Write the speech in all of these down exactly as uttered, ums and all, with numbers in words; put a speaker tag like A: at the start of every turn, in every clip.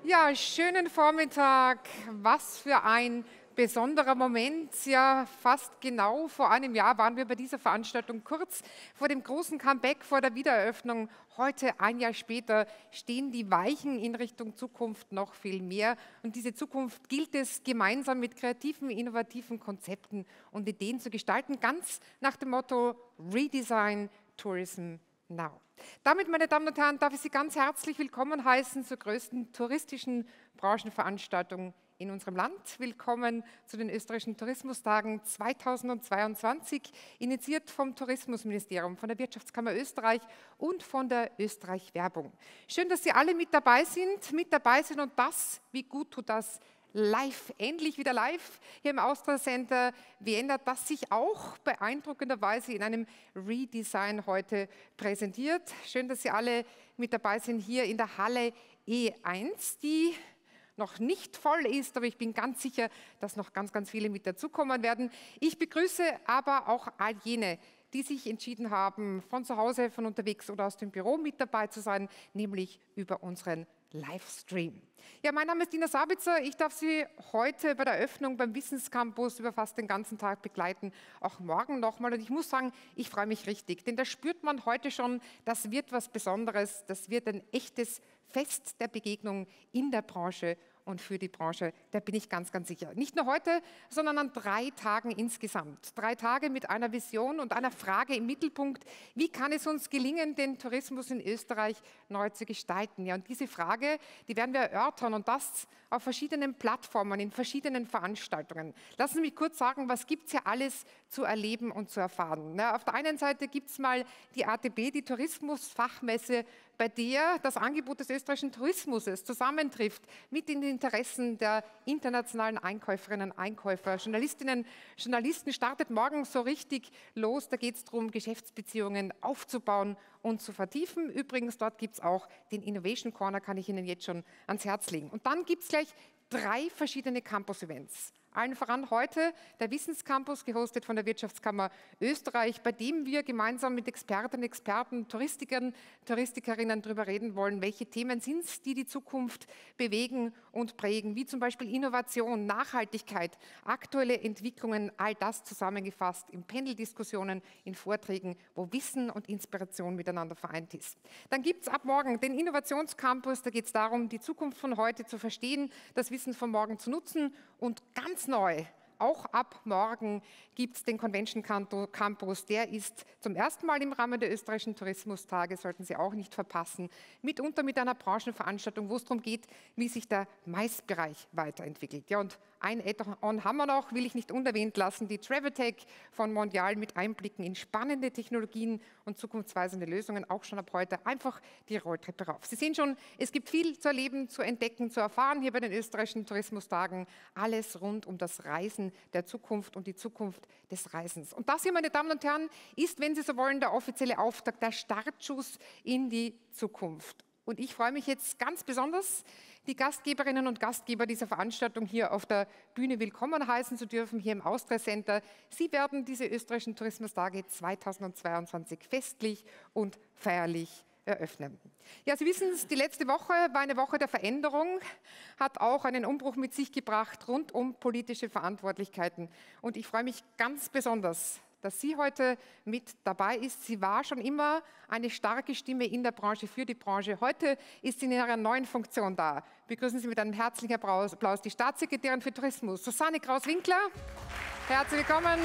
A: Ja, schönen Vormittag. Was für ein besonderer Moment. Ja, fast genau vor einem Jahr waren wir bei dieser Veranstaltung kurz vor dem großen Comeback, vor der Wiedereröffnung. Heute, ein Jahr später, stehen die Weichen in Richtung Zukunft noch viel mehr. Und diese Zukunft gilt es gemeinsam mit kreativen, innovativen Konzepten und Ideen zu gestalten, ganz nach dem Motto Redesign Tourism Now. Damit, meine Damen und Herren, darf ich Sie ganz herzlich willkommen heißen zur größten touristischen Branchenveranstaltung in unserem Land. Willkommen zu den österreichischen Tourismustagen zweitausendzweiundzwanzig, initiiert vom Tourismusministerium, von der Wirtschaftskammer Österreich und von der Österreich Werbung. Schön, dass Sie alle mit dabei sind, mit dabei sind und das, wie gut tut das, live, endlich wieder live hier im Austria Center Vienna, das sich auch beeindruckenderweise in einem Redesign heute präsentiert. Schön, dass Sie alle mit dabei sind hier in der Halle E eins, die noch nicht voll ist, aber ich bin ganz sicher, dass noch ganz, ganz viele mit dazukommen werden. Ich begrüße aber auch all jene, die sich entschieden haben, von zu Hause, von unterwegs oder aus dem Büro mit dabei zu sein, nämlich über unseren Livestream. Ja, mein Name ist Dina Sabitzer. Ich darf Sie heute bei der Eröffnung beim Wissenscampus über fast den ganzen Tag begleiten, auch morgen nochmal. Und ich muss sagen, ich freue mich richtig, denn da spürt man heute schon, das wird was Besonderes, das wird ein echtes Fest der Begegnung in der Branche und für die Branche, da bin ich ganz, ganz sicher. Nicht nur heute, sondern an drei Tagen insgesamt. Drei Tage mit einer Vision und einer Frage im Mittelpunkt, wie kann es uns gelingen, den Tourismus in Österreich neu zu gestalten? Ja, und diese Frage, die werden wir erörtern und das auf verschiedenen Plattformen, in verschiedenen Veranstaltungen. Lassen Sie mich kurz sagen, was gibt es hier alles zu erleben und zu erfahren? Na, auf der einen Seite gibt es mal die A T B, die Tourismusfachmesse, bei der das Angebot des österreichischen Tourismus zusammentrifft mit den Interessen der internationalen Einkäuferinnen und Einkäufer. Journalistinnen, Journalisten startet morgen so richtig los. Da geht es darum, Geschäftsbeziehungen aufzubauen und zu vertiefen. Übrigens, dort gibt es auch den Innovation Corner, kann ich Ihnen jetzt schon ans Herz legen. Und dann gibt es gleich drei verschiedene Campus-Events. Allen voran heute der Wissenscampus, gehostet von der Wirtschaftskammer Österreich, bei dem wir gemeinsam mit Expertinnen, Experten, Touristikern, Touristikerinnen darüber reden wollen, welche Themen sind es, die die Zukunft bewegen und prägen, wie zum Beispiel Innovation, Nachhaltigkeit, aktuelle Entwicklungen, all das zusammengefasst in Paneldiskussionen, in Vorträgen, wo Wissen und Inspiration miteinander vereint ist. Dann gibt es ab morgen den Innovationscampus, da geht es darum, die Zukunft von heute zu verstehen, das Wissen von morgen zu nutzen und ganz neu, auch ab morgen gibt es den Convention Campus, der ist zum ersten Mal im Rahmen der österreichischen Tourismustage, sollten Sie auch nicht verpassen, mitunter mit einer Branchenveranstaltung, wo es darum geht, wie sich der Maisbereich weiterentwickelt. Ja, und ein Add-on haben wir noch, will ich nicht unerwähnt lassen, die Traveltech von Mondial mit Einblicken in spannende Technologien und zukunftsweisende Lösungen, auch schon ab heute einfach die Rolltreppe rauf. Sie sehen schon, es gibt viel zu erleben, zu entdecken, zu erfahren hier bei den österreichischen Tourismustagen, alles rund um das Reisen der Zukunft und die Zukunft des Reisens. Und das hier, meine Damen und Herren, ist, wenn Sie so wollen, der offizielle Auftakt, der Startschuss in die Zukunft. Und ich freue mich jetzt ganz besonders, die Gastgeberinnen und Gastgeber dieser Veranstaltung hier auf der Bühne willkommen heißen zu dürfen, hier im Austria Center. Sie werden diese österreichischen Tourismustage zweitausendzweiundzwanzig festlich und feierlich eröffnen. Ja, Sie wissen es, die letzte Woche war eine Woche der Veränderung, hat auch einen Umbruch mit sich gebracht rund um politische Verantwortlichkeiten. Und ich freue mich ganz besonders, dass sie heute mit dabei ist. Sie war schon immer eine starke Stimme in der Branche, für die Branche. Heute ist sie in ihrer neuen Funktion da. Begrüßen Sie mit einem herzlichen Applaus die Staatssekretärin für Tourismus, Susanne Kraus-Winkler. Herzlich willkommen.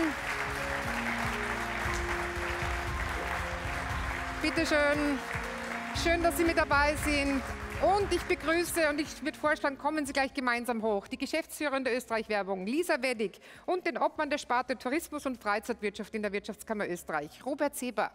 A: Bitte schön. Schön, dass Sie mit dabei sind. Und ich begrüße, und ich würde vorschlagen, kommen Sie gleich gemeinsam hoch, die Geschäftsführerin der Österreich Werbung, Lisa Weddig, und den Obmann der Sparte Tourismus und Freizeitwirtschaft in der Wirtschaftskammer Österreich, Robert Seber.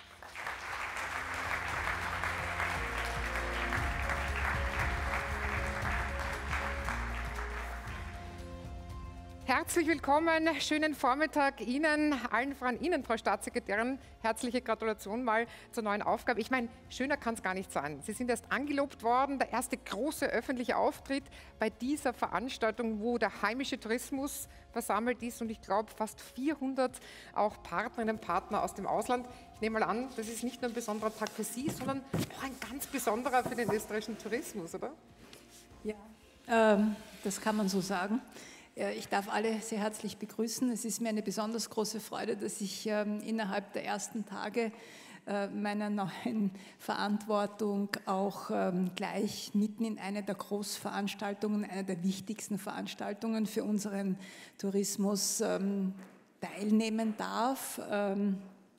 A: Herzlich willkommen, schönen Vormittag Ihnen, allen voran Ihnen, Frau Staatssekretärin. Herzliche Gratulation mal zur neuen Aufgabe. Ich meine, schöner kann es gar nicht sein. Sie sind erst angelobt worden, der erste große öffentliche Auftritt bei dieser Veranstaltung, wo der heimische Tourismus versammelt ist und ich glaube fast vierhundert auch Partnerinnen und Partner aus dem Ausland. Ich nehme mal an, das ist nicht nur ein besonderer Tag für Sie, sondern auch ein ganz besonderer für den österreichischen Tourismus, oder?
B: Ja, ähm, das kann man so sagen. Ich darf alle sehr herzlich begrüßen. Es ist mir eine besonders große Freude, dass ich ähm, innerhalb der ersten Tage äh, meiner neuen Verantwortung auch ähm, gleich mitten in einer der Großveranstaltungen, einer der wichtigsten Veranstaltungen für unseren Tourismus ähm, teilnehmen darf. Ähm,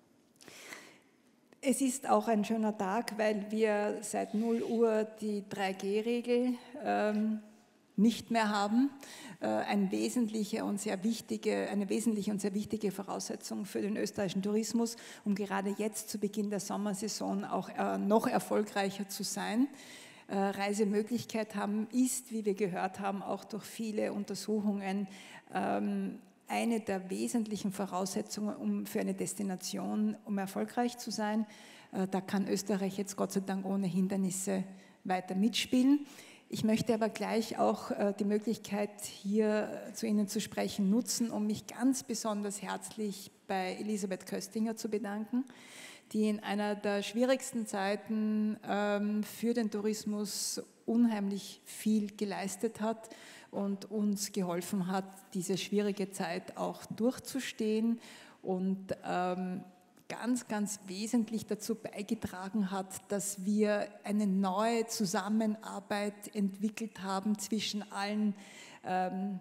B: Es ist auch ein schöner Tag, weil wir seit null Uhr die drei G Regel ähm, nicht mehr haben. Äh, ein wesentliche und sehr wichtige, eine wesentliche und sehr wichtige Voraussetzung für den österreichischen Tourismus, um gerade jetzt zu Beginn der Sommersaison auch äh, noch erfolgreicher zu sein. Äh, Reisemöglichkeit haben ist, wie wir gehört haben, auch durch viele Untersuchungen ähm, eine der wesentlichen Voraussetzungen um für eine Destination, um erfolgreich zu sein. Da kann Österreich jetzt Gott sei Dank ohne Hindernisse weiter mitspielen. Ich möchte aber gleich auch die Möglichkeit, hier zu Ihnen zu sprechen, nutzen, um mich ganz besonders herzlich bei Elisabeth Köstinger zu bedanken, die in einer der schwierigsten Zeiten für den Tourismus unheimlich viel geleistet hat und uns geholfen hat, diese schwierige Zeit auch durchzustehen und ähm, ganz, ganz wesentlich dazu beigetragen hat, dass wir eine neue Zusammenarbeit entwickelt haben zwischen allen ähm,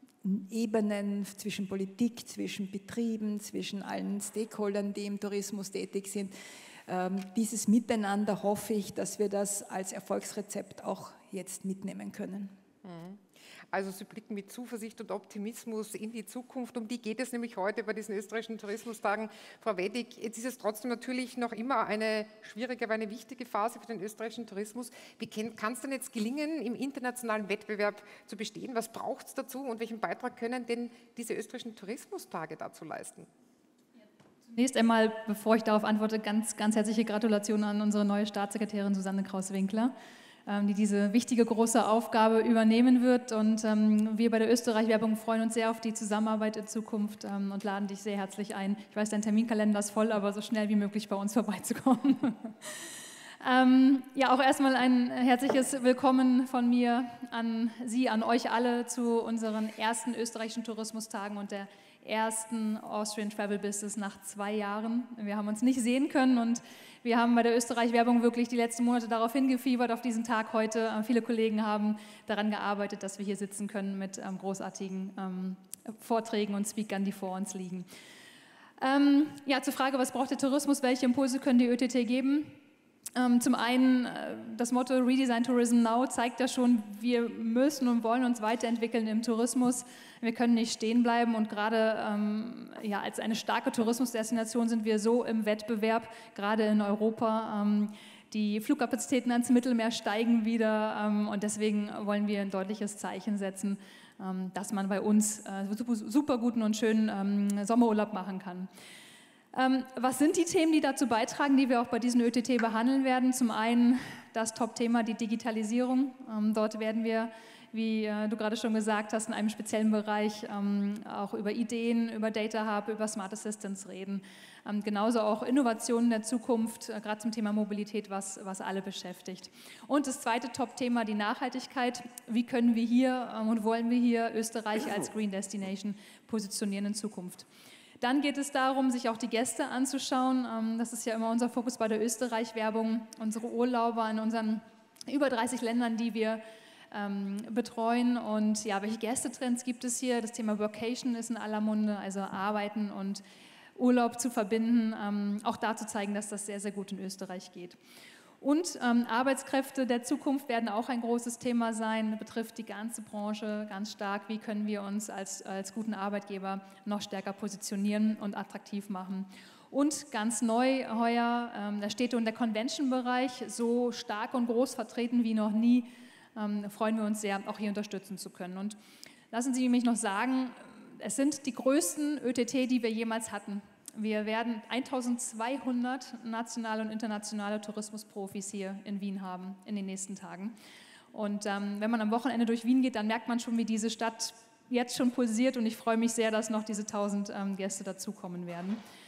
B: Ebenen, zwischen Politik, zwischen Betrieben, zwischen allen Stakeholdern, die im Tourismus tätig sind. Ähm, dieses Miteinander hoffe ich, dass wir das als Erfolgsrezept auch jetzt mitnehmen können.
A: Mhm. Also Sie blicken mit Zuversicht und Optimismus in die Zukunft. Um die geht es nämlich heute bei diesen österreichischen Tourismustagen. Frau Weddig, jetzt ist es trotzdem natürlich noch immer eine schwierige, aber eine wichtige Phase für den österreichischen Tourismus. Wie kann es denn jetzt gelingen, im internationalen Wettbewerb zu bestehen? Was braucht es dazu und welchen Beitrag können denn diese österreichischen Tourismustage dazu leisten?
C: Zunächst einmal, bevor ich darauf antworte, ganz, ganz herzliche Gratulation an unsere neue Staatssekretärin Susanne Kraus-Winkler, die diese wichtige große Aufgabe übernehmen wird. Und ähm, wir bei der Österreich-Werbung freuen uns sehr auf die Zusammenarbeit in Zukunft ähm, und laden dich sehr herzlich ein. Ich weiß, dein Terminkalender ist voll, aber so schnell wie möglich bei uns vorbeizukommen. ähm, ja, auch erstmal ein herzliches Willkommen von mir an Sie, an euch alle zu unseren ersten österreichischen Tourismustagen und der ersten Austrian Travel Business nach zwei Jahren. Wir haben uns nicht sehen können und wir haben bei der Österreich-Werbung wirklich die letzten Monate darauf hingefiebert, auf diesen Tag heute. Viele Kollegen haben daran gearbeitet, dass wir hier sitzen können mit ähm, großartigen ähm, Vorträgen und Speakern, die vor uns liegen. Ähm, ja, zur Frage, was braucht der Tourismus, welche Impulse können die Ö T T geben? Ähm, zum einen, äh, das Motto Redesign Tourism Now zeigt ja schon, wir müssen und wollen uns weiterentwickeln im Tourismus. Wir können nicht stehen bleiben und gerade ähm, ja, als eine starke Tourismusdestination sind wir so im Wettbewerb, gerade in Europa. Ähm, die Flugkapazitäten ans Mittelmeer steigen wieder ähm, und deswegen wollen wir ein deutliches Zeichen setzen, ähm, dass man bei uns äh, super, super guten und schönen ähm, Sommerurlaub machen kann. Ähm, was sind die Themen, die dazu beitragen, die wir auch bei diesen Ö T T behandeln werden? Zum einen das Top-Thema, die Digitalisierung. Ähm, dort werden wir, wie äh, du gerade schon gesagt hast, in einem speziellen Bereich ähm, auch über Ideen, über Data Hub, über Smart Assistance reden. Ähm, genauso auch Innovationen der Zukunft, äh, gerade zum Thema Mobilität, was, was alle beschäftigt. Und das zweite Top-Thema, die Nachhaltigkeit. Wie können wir hier ähm, und wollen wir hier Österreich als Green Destination positionieren in Zukunft? Dann geht es darum, sich auch die Gäste anzuschauen. Das ist ja immer unser Fokus bei der Österreich-Werbung. Unsere Urlauber in unseren über dreißig Ländern, die wir ähm, betreuen. Und ja, welche Gästetrends gibt es hier? Das Thema Workation ist in aller Munde, also Arbeiten und Urlaub zu verbinden. Ähm, auch da zu zeigen, dass das sehr, sehr gut in Österreich geht. Und ähm, Arbeitskräfte der Zukunft werden auch ein großes Thema sein, betrifft die ganze Branche ganz stark. Wie können wir uns als, als guten Arbeitgeber noch stärker positionieren und attraktiv machen? Und ganz neu heuer, ähm, der Städte- und der Convention-Bereich, so stark und groß vertreten wie noch nie, ähm, freuen wir uns sehr, auch hier unterstützen zu können. Und lassen Sie mich noch sagen, es sind die größten Ö T T, die wir jemals hatten. Wir werden eintausendzweihundert nationale und internationale Tourismusprofis hier in Wien haben in den nächsten Tagen. Und ähm, wenn man am Wochenende durch Wien geht, dann merkt man schon, wie diese Stadt jetzt schon pulsiert. Und ich freue mich sehr, dass noch diese tausend ähm, Gäste dazukommen werden.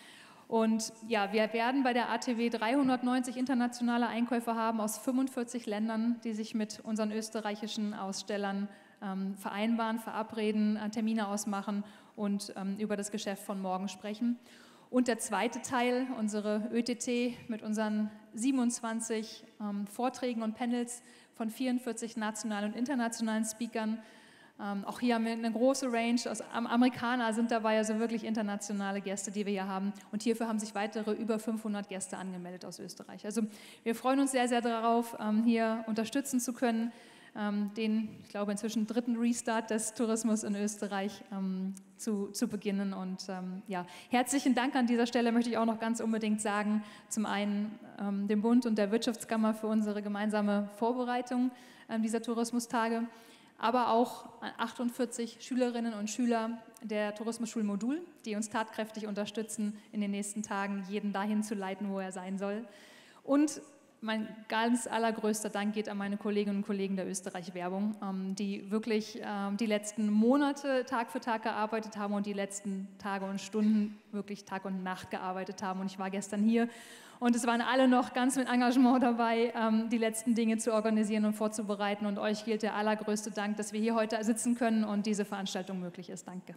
C: Und ja, wir werden bei der A T W dreihundertneunzig internationale Einkäufer haben aus fünfundvierzig Ländern, die sich mit unseren österreichischen Ausstellern ähm, vereinbaren, verabreden, äh, Termine ausmachen und ähm, über das Geschäft von morgen sprechen. Und der zweite Teil, unsere Ö T T mit unseren siebenundzwanzig ähm, Vorträgen und Panels von vierundvierzig nationalen und internationalen Speakern. Ähm, auch hier haben wir eine große Range, aus Amerikaner sind dabei, also wirklich internationale Gäste, die wir hier haben. Und hierfür haben sich weitere über fünfhundert Gäste angemeldet aus Österreich. Also wir freuen uns sehr, sehr darauf, ähm, hier unterstützen zu können, ähm, den, ich glaube, inzwischen dritten Restart des Tourismus in Österreich ähm, zu, zu beginnen. Und ähm, ja, herzlichen Dank an dieser Stelle möchte ich auch noch ganz unbedingt sagen, zum einen ähm, dem Bund und der Wirtschaftskammer für unsere gemeinsame Vorbereitung ähm, dieser Tourismustage, aber auch achtundvierzig Schülerinnen und Schüler der Tourismusschulmodul, die uns tatkräftig unterstützen, in den nächsten Tagen jeden dahin zu leiten, wo er sein soll. Und mein ganz allergrößter Dank geht an meine Kolleginnen und Kollegen der Österreich Werbung, die wirklich die letzten Monate Tag für Tag gearbeitet haben und die letzten Tage und Stunden wirklich Tag und Nacht gearbeitet haben. Und ich war gestern hier und es waren alle noch ganz mit Engagement dabei, die letzten Dinge zu organisieren und vorzubereiten. Und euch gilt der allergrößte Dank, dass wir hier heute sitzen können und diese Veranstaltung möglich ist. Danke.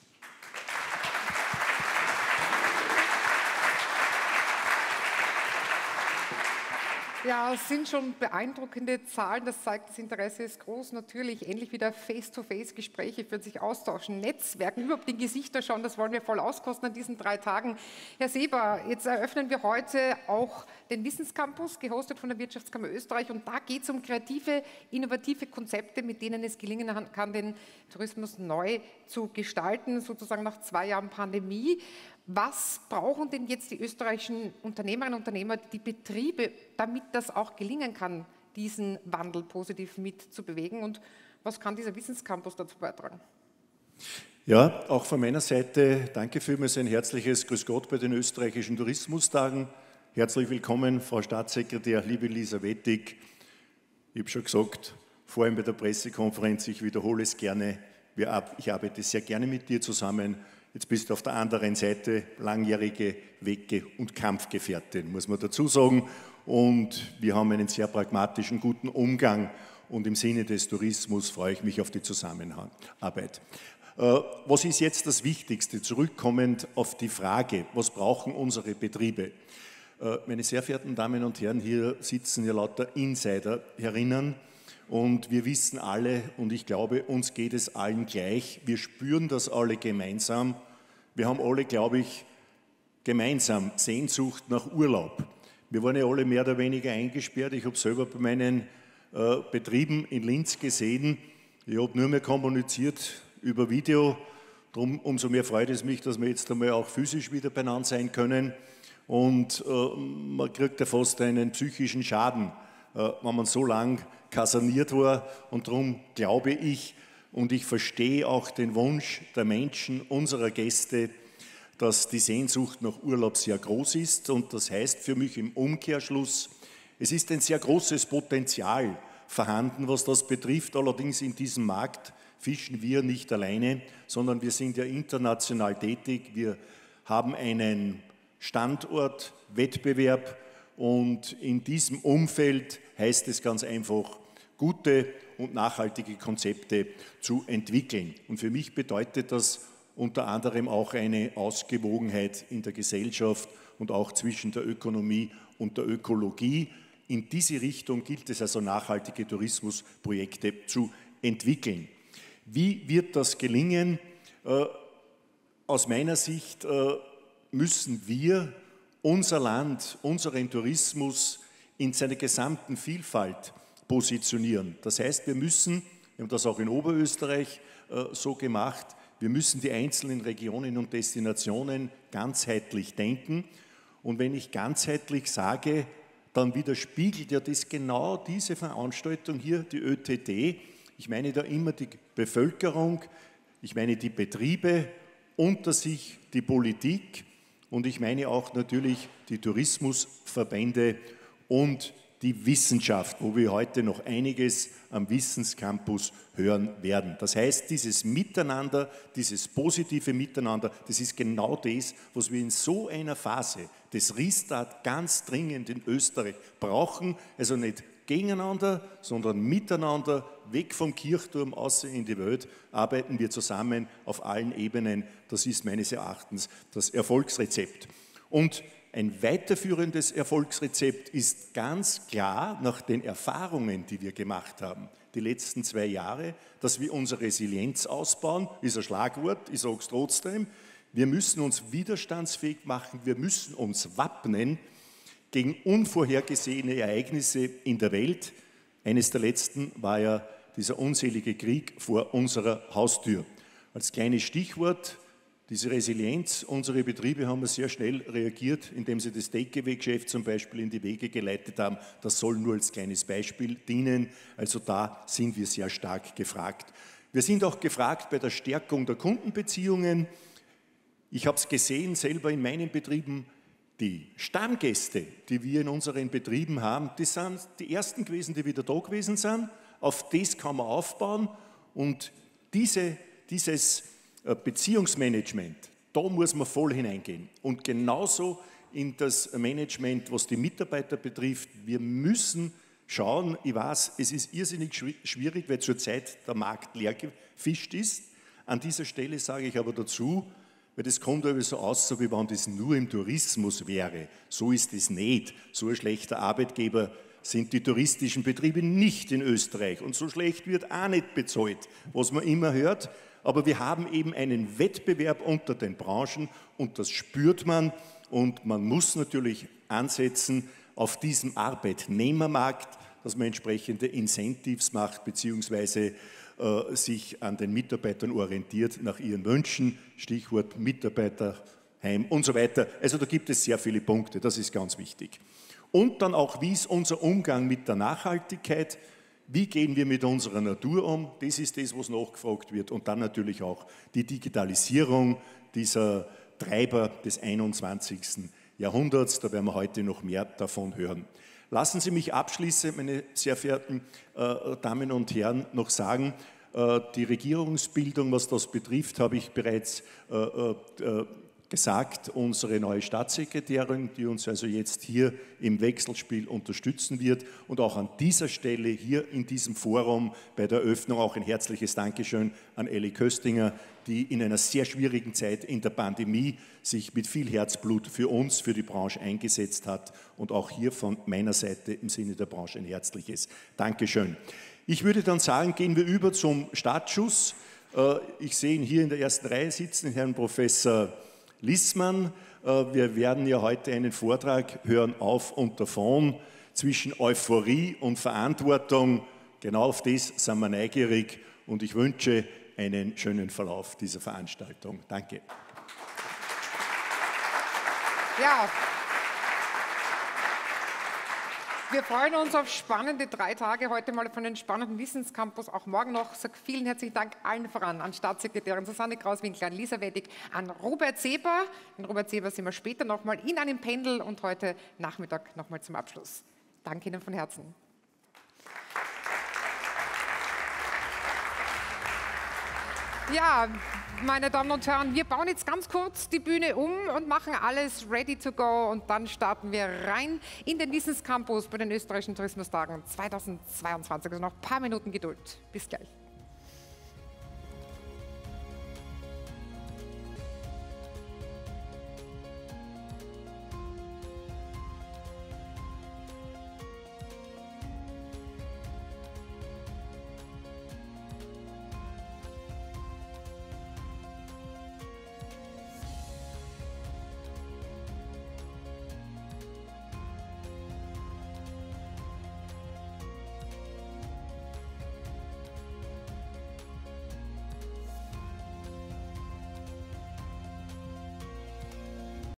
A: Ja, es sind schon beeindruckende Zahlen. Das zeigt, das Interesse ist groß. Natürlich endlich wieder Face-to-Face-Gespräche führen, sich austauschen, Netzwerken, überhaupt die Gesichter schauen. Das wollen wir voll auskosten an diesen drei Tagen. Herr Seber, jetzt eröffnen wir heute auch den Wissenscampus, gehostet von der Wirtschaftskammer Österreich. Und da geht es um kreative, innovative Konzepte, mit denen es gelingen kann, den Tourismus neu zu gestalten, sozusagen nach zwei Jahren Pandemie. Was brauchen denn jetzt die österreichischen Unternehmerinnen und Unternehmer, die Betriebe, damit das auch gelingen kann, diesen Wandel positiv mitzubewegen? Und was kann dieser Wissenscampus dazu beitragen?
D: Ja, auch von meiner Seite danke vielmals, ein herzliches Grüß Gott bei den österreichischen Tourismustagen. Herzlich willkommen, Frau Staatssekretär, liebe Lisa Wettig. Ich habe schon gesagt, vor allem bei der Pressekonferenz, ich wiederhole es gerne, ich arbeite sehr gerne mit dir zusammen. Jetzt bist du auf der anderen Seite langjährige Wege- und Kampfgefährtin, muss man dazu sagen. Und wir haben einen sehr pragmatischen, guten Umgang. Und im Sinne des Tourismus freue ich mich auf die Zusammenarbeit. Was ist jetzt das Wichtigste? Zurückkommend auf die Frage, was brauchen unsere Betriebe? Meine sehr verehrten Damen und Herren, hier sitzen ja lauter Insider herinnen. Und wir wissen alle, und ich glaube, uns geht es allen gleich, wir spüren das alle gemeinsam. Wir haben alle, glaube ich, gemeinsam Sehnsucht nach Urlaub. Wir waren ja alle mehr oder weniger eingesperrt. Ich habe selber bei meinen äh, Betrieben in Linz gesehen, ich habe nur mehr kommuniziert über Video. Darum umso mehr freut es mich, dass wir jetzt einmal auch physisch wieder beieinander sein können. Und äh, man kriegt ja fast einen psychischen Schaden, äh, wenn man so lang kaserniert war. Und darum glaube ich und ich verstehe auch den Wunsch der Menschen, unserer Gäste, dass die Sehnsucht nach Urlaub sehr groß ist. Und das heißt für mich im Umkehrschluss, es ist ein sehr großes Potenzial vorhanden, was das betrifft. Allerdings in diesem Markt fischen wir nicht alleine, sondern wir sind ja international tätig. Wir haben einen Standortwettbewerb und in diesem Umfeld heißt es ganz einfach, gute und nachhaltige Konzepte zu entwickeln. Und für mich bedeutet das unter anderem auch eine Ausgewogenheit in der Gesellschaft und auch zwischen der Ökonomie und der Ökologie. In diese Richtung gilt es also, nachhaltige Tourismusprojekte zu entwickeln. Wie wird das gelingen? Äh, aus meiner Sicht äh, müssen wir unser Land, unseren Tourismus in seiner gesamten Vielfalt positionieren. Das heißt, wir müssen, wir haben das auch in Oberösterreich äh, so gemacht, wir müssen die einzelnen Regionen und Destinationen ganzheitlich denken. Und wenn ich ganzheitlich sage, dann widerspiegelt ja das genau diese Veranstaltung hier, die Ö T T. Ich meine da immer die Bevölkerung, ich meine die Betriebe, unter sich die Politik und ich meine auch natürlich die Tourismusverbände und die Wissenschaft, wo wir heute noch einiges am Wissenscampus hören werden. Das heißt, dieses Miteinander, dieses positive Miteinander, das ist genau das, was wir in so einer Phase des Restart ganz dringend in Österreich brauchen. Also nicht gegeneinander, sondern miteinander, weg vom Kirchturm, außer in die Welt, arbeiten wir zusammen auf allen Ebenen. Das ist meines Erachtens das Erfolgsrezept. Und ein weiterführendes Erfolgsrezept ist ganz klar nach den Erfahrungen, die wir gemacht haben, die letzten zwei Jahre, dass wir unsere Resilienz ausbauen, ist ein Schlagwort, ich sage es trotzdem. Wir müssen uns widerstandsfähig machen, wir müssen uns wappnen gegen unvorhergesehene Ereignisse in der Welt. Eines der letzten war ja dieser unselige Krieg vor unserer Haustür. Als kleines Stichwort: Diese Resilienz, unsere Betriebe haben sehr schnell reagiert, indem sie das Takeaway-Geschäft zum Beispiel in die Wege geleitet haben. Das soll nur als kleines Beispiel dienen. Also da sind wir sehr stark gefragt. Wir sind auch gefragt bei der Stärkung der Kundenbeziehungen. Ich habe es gesehen, selber in meinen Betrieben, die Stammgäste, die wir in unseren Betrieben haben, das sind die ersten gewesen, die wieder da gewesen sind. Auf das kann man aufbauen und diese, dieses Beziehungsmanagement, da muss man voll hineingehen. Und genauso in das Management, was die Mitarbeiter betrifft. Wir müssen schauen, ich weiß, es ist irrsinnig schwierig, weil zurzeit der Markt leer gefischt ist. An dieser Stelle sage ich aber dazu, weil das kommt aber so aus, so wie wenn das nur im Tourismus wäre. So ist es nicht. So ein schlechter Arbeitgeber sind die touristischen Betriebe nicht in Österreich. Und so schlecht wird auch nicht bezahlt, was man immer hört. Aber wir haben eben einen Wettbewerb unter den Branchen und das spürt man. Und man muss natürlich ansetzen auf diesem Arbeitnehmermarkt, dass man entsprechende Incentives macht, beziehungsweise äh, sich an den Mitarbeitern orientiert nach ihren Wünschen, Stichwort Mitarbeiterheim und so weiter. Also da gibt es sehr viele Punkte, das ist ganz wichtig. Und dann auch, wie ist unser Umgang mit der Nachhaltigkeit? Wie gehen wir mit unserer Natur um? Das ist das, was nachgefragt wird. Und dann natürlich auch die Digitalisierung dieser Treiber des einundzwanzigsten Jahrhunderts. Da werden wir heute noch mehr davon hören. Lassen Sie mich abschließend, meine sehr verehrten äh, Damen und Herren, noch sagen, äh, die Regierungsbildung, was das betrifft, habe ich bereits äh, äh, gesagt, unsere neue Staatssekretärin, die uns also jetzt hier im Wechselspiel unterstützen wird. Und auch an dieser Stelle hier in diesem Forum bei der Eröffnung auch ein herzliches Dankeschön an Elli Köstinger, die in einer sehr schwierigen Zeit in der Pandemie sich mit viel Herzblut für uns, für die Branche eingesetzt hat. Und auch hier von meiner Seite im Sinne der Branche ein herzliches Dankeschön. Ich würde dann sagen, gehen wir über zum Startschuss. Ich sehe ihn hier in der ersten Reihe sitzen, Herrn Professor Lissmann. Wir werden ja heute einen Vortrag hören auf und davon zwischen Euphorie und Verantwortung. Genau auf das sind wir neugierig und ich wünsche einen schönen Verlauf dieser Veranstaltung. Danke.
A: Ja. Wir freuen uns auf spannende drei Tage heute mal von den spannenden Wissenscampus, auch morgen noch. Sag vielen herzlichen Dank allen voran, an Staatssekretärin Susanne Kraus-Winkler, an Lisa Wettig, an Robert Seber. Den Robert Seber sehen wir später nochmal in einem Pendel und heute Nachmittag nochmal zum Abschluss. Danke Ihnen von Herzen. Ja, meine Damen und Herren, wir bauen jetzt ganz kurz die Bühne um und machen alles ready to go und dann starten wir rein in den Wissenscampus bei den österreichischen Tourismustagen zweitausendzweiundzwanzig. Also noch ein paar Minuten Geduld. Bis gleich.